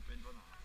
5:12.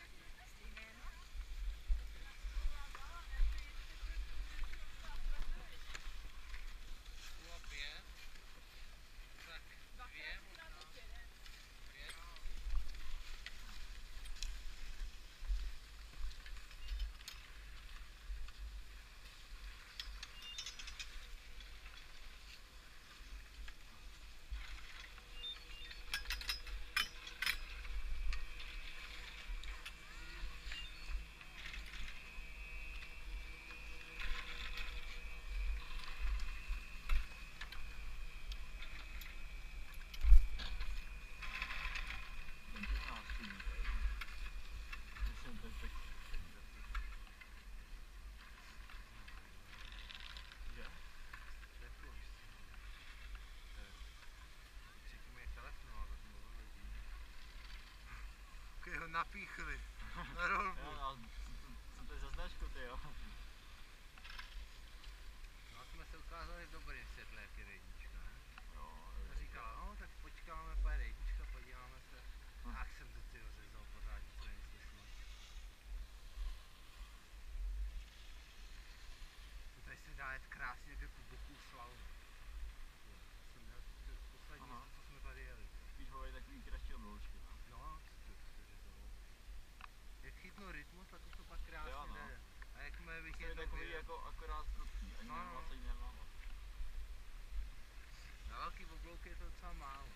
Ho napíchli na rolbu. Jo, co to je za značku, ty jo? No jsme se ukázali v dobrém světle, jak je jednička, ne? Jo, Říkal, no tak počkáme, pojede jednička, podíváme se. Ach, jsem to ty rozezal pořád, nic není slyšno. Tady se dá jet krásně jak po boku slavu. Jsem měl poslední, co jsme tady jeli. Spíš volají takový kratší obloučky, no. No, jak chytnu rytmus, tak to pak krásně jo, no. jde. A jakmile bych To je jednou takový vyjel, jako akorát prudký, ani nemá, ani nemá. na velký oblouky je to docela málo.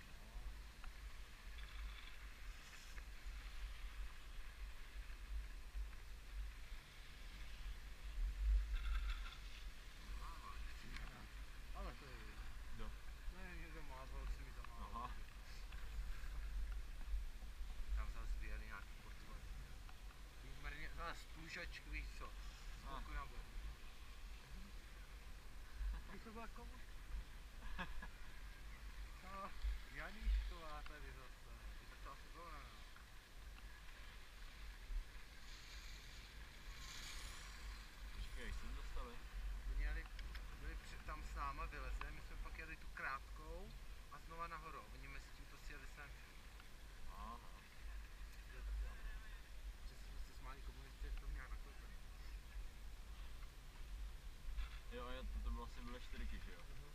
Ale to je jedno. Kdo? Ne, někdo mázal, si mi zamával. Aha. Tam zase vyjeli nějaký portfoj. Výmarně, zase plužačky, víš co? Z boku na bok. Víš, to byla komu? No, Janíšková tady zase. Tak to asi bylo, ne? Počkej, jak jsme dostali? Byli tam s náma vylezli, my jsme pak jeli tu krátkou a znova nahoru. Oni mezi tím to sjeli sem. Aha. Že jsme se smáli komunisty, to měla naklepené. Jo, a to vlastně byly 4, že jo?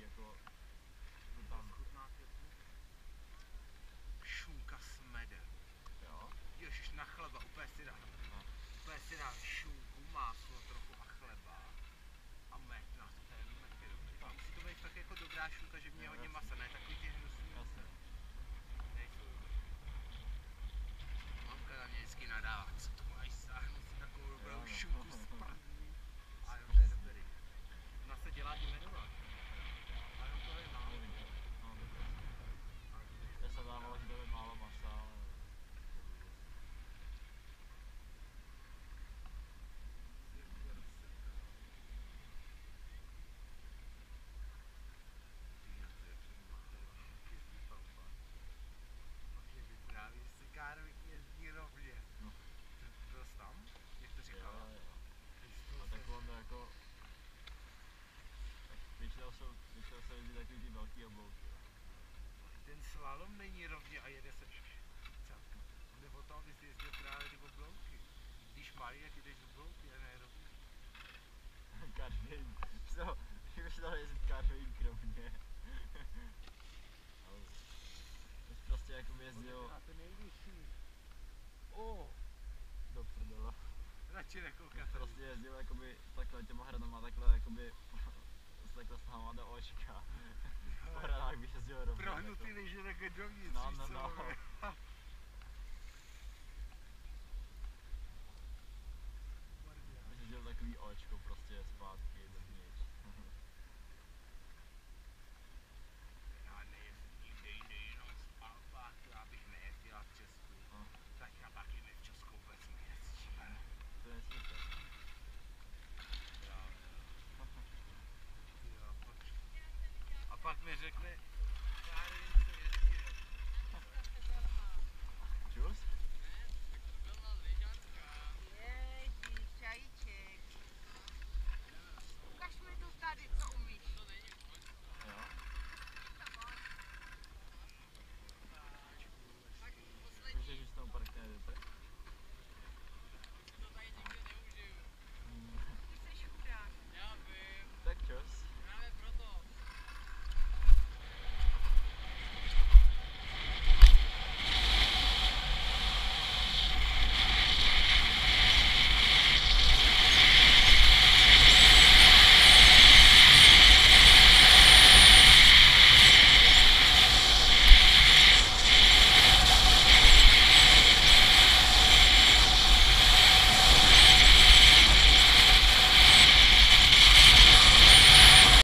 jako... To Tam, schutná pěkně. Šunka s medem. jo? Ježiš, na chleba, úplně si dám. No. Úplně si dám šunku, máslo trochu a chleba. A med na to, ten med je dobrý. A musí to být fakt jako dobrá šunka, že v ní je Jo, hodně jasně. masa, ne takový ty hnusný. Jasně. Nejsou dobrý. Mamka na mě vždycky nadává, co to máš sáhnout si takovou dobrou Jo, no. šunku z prdní. A jo, to je dobrý. Ona se dělá i medová. A jo, to je málo. Nevím, no, dobré. Já jsem dával, že to je málo masa, ale... No. Byl jsi tam? Jak to Jo, říkala? jo. A tak on jako... Tak většinou jsou jezdí takový ty velký oblouky. Ten slalom není rovně a jede se celku. Nebo tam bys jezdil právě ty oblouky. Když malý, jak jdeš oblouky a ne rovně. Karvin. Co? Už to jezdit Karvin kromě. Už prostě jako jezdil A to nejvyšší. O, do prdele. radši Už nekoukat. prostě jezdil jakoby takhle těma hranama, takhle jakoby takhle s nohama do očka. Po hranách bych jezdil rovně. Prohnutý lyže takhle dovnitř, No, víš no, co? no. Bych jezdil takový očko prostě zpátky dovnitř. Já nejezdím nikde jinde, jenom z Alpáku, já bych nejezdila v Česku. No. Tak já taky ne v Česku vůbec nejezdím. To je super. Jo, jo. A pak mi řekne,